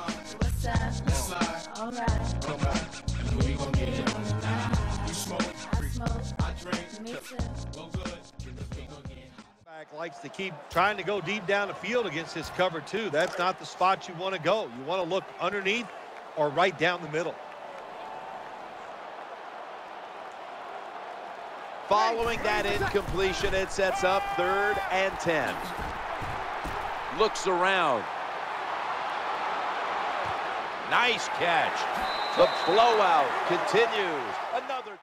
What's up? All right. We gon' get it on tonight. You smoke, I smoke, I drink, me too. Go good. Back likes to keep trying to go deep down the field against his cover two. That's not the spot you want to go. You want to look underneath or right down the middle. Following that incompletion, it sets up 3rd and 10. Looks around. Nice catch. The blowout continues. Another.